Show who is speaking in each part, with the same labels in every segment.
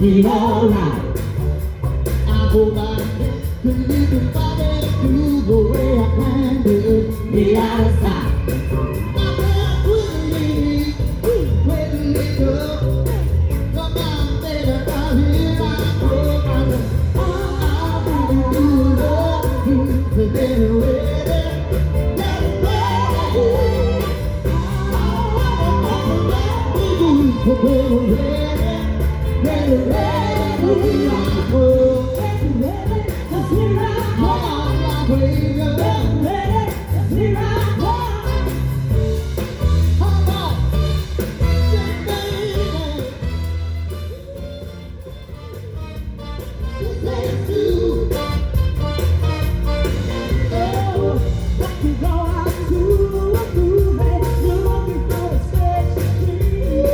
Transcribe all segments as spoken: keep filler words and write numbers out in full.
Speaker 1: be alright. I go back to live and fight it through the way I planned it. Be out of sight. My girl couldn't leave, couldn't leave her. Come on, baby, come here, I go. I go, oh, I'll be doing love you, but anyway. We're ready, ready, ready, we are good. Ready, let's hear our call. Ready, let's hear our call. Come on, baby. Let's do. Oh, what you go out to a movie, looking for a special treat.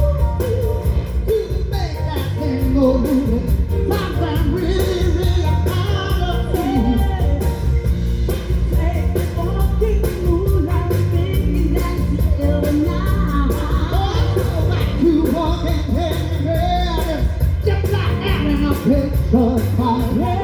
Speaker 1: Sometimes really, really out of peace. Take the walking moonlight, thinking that it's still now. Oh, I like to walk and head, just like having a picture.